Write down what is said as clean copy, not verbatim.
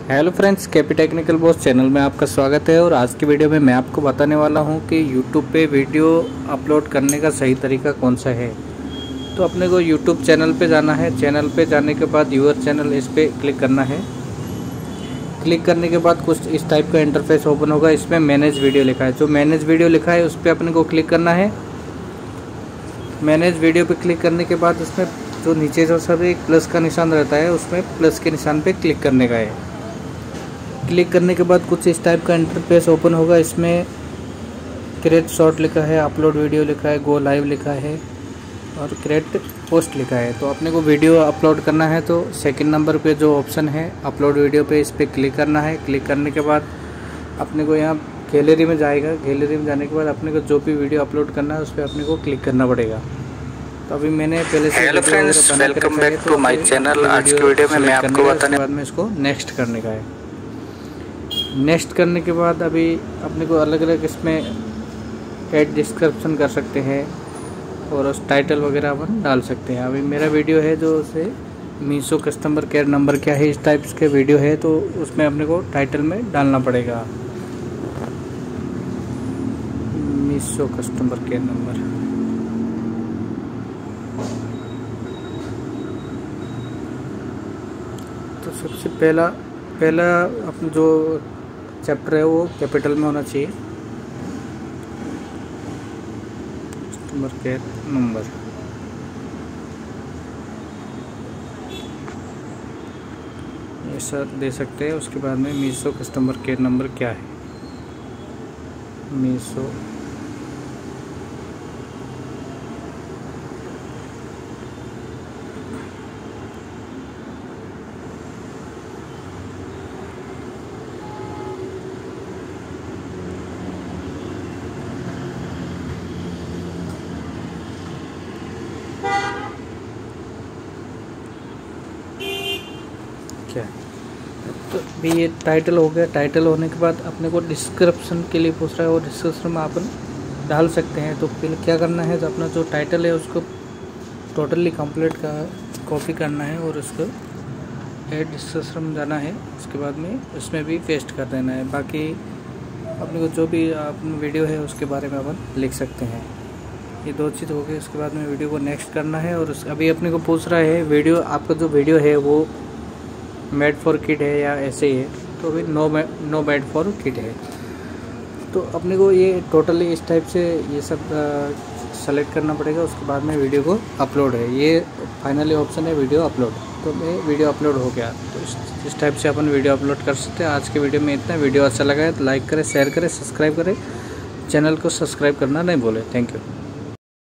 Hello friends, K P technical boss channel में आपका स्वागत है। और आज की वीडियो में मैं आपको बताने वाला हूं कि यूट्यूब पे वीडियो अपलोड करने का सही तरीका कौन सा है। तो अपने को यूट्यूब चैनल पे जाना है। चैनल पे जाने के बाद यूअर चैनल इस पर क्लिक करना है। क्लिक करने के बाद कुछ इस टाइप का इंटरफेस ओपन होगा। इसमें मैनेज वीडियो लिखा है। जो मैनेज वीडियो लिखा है उस पर अपने को क्लिक करना है। मैनेज वीडियो पे क्लिक करने के बाद उसमें जो नीचे जो सब एक प्लस का निशान रहता है उसमें प्लस के निशान पे क्लिक करने का है। क्लिक करने के बाद कुछ इस टाइप का इंटरफेस ओपन होगा। इसमें क्रिएट शॉर्ट लिखा है, अपलोड वीडियो लिखा है, गो लाइव लिखा है और क्रिएट पोस्ट लिखा है। तो अपने को वीडियो अपलोड करना है तो सेकंड नंबर पे जो ऑप्शन है अपलोड वीडियो पे, इस पर क्लिक करना है। क्लिक करने के बाद अपने को यहाँ गैलरी में जाएगा। गैलरी में जाने के बाद अपने को जो भी वीडियो अपलोड करना है उस पर अपने को क्लिक करना पड़ेगा। तो अभी मैंने पहले से hello friends, welcome back to my channel. आज की वीडियो में मैं आपको बताने बाद में इसको नेक्स्ट करने का है। नेक्स्ट करने के बाद अभी अपने को अलग अलग इसमें ऐड डिस्क्रिप्शन कर सकते हैं और उस टाइटल वगैरह अपन डाल सकते हैं। अभी मेरा वीडियो है जो उसे मीशो कस्टमर केयर नंबर क्या है, इस टाइप के वीडियो है, तो उसमें अपने को टाइटल में डालना पड़ेगा मीशो कस्टमर केयर नंबर। तो सबसे पहला अपना जो चैप्टर है वो कैपिटल में होना चाहिए, कस्टमर केयर नंबर। ऐसा दे सकते हैं। उसके बाद में मीशो कस्टमर केयर नंबर क्या है, मीशो क्या है। तो भी ये टाइटल हो गया। टाइटल होने के बाद अपने को डिस्क्रिप्शन के लिए पूछ रहा है और डिस्क्रिप्शन में अपन डाल सकते हैं। तो पहले क्या करना है, तो अपना जो टाइटल है उसको टोटली कंप्लीट का कॉपी करना है और उसको ऐड डिस्क्रिप्शन में जाना है। उसके बाद में उसमें भी पेस्ट कर देना है। बाकी अपने को जो भी अपना वीडियो है उसके बारे में अपन लिख सकते हैं। ये दो चीज़ हो गई। उसके बाद में वीडियो को नेक्स्ट करना है। और अभी अपने को पूछ रहा है वीडियो, आपका जो वीडियो है वो मेड फॉर किड है या ऐसे ही है। तो अभी नो मेड फॉर किड है। तो अपने को ये टोटली इस टाइप से ये सब सेलेक्ट करना पड़ेगा। उसके बाद में वीडियो को अपलोड है, ये फाइनली ऑप्शन है वीडियो अपलोड। तो मैं वीडियो अपलोड हो गया। तो इस टाइप से अपन वीडियो अपलोड कर सकते हैं। आज के वीडियो में इतना। वीडियो अच्छा लगा है तो लाइक करें, शेयर करें, सब्सक्राइब करें। चैनल को सब्सक्राइब करना नहीं भूलें। Thank you.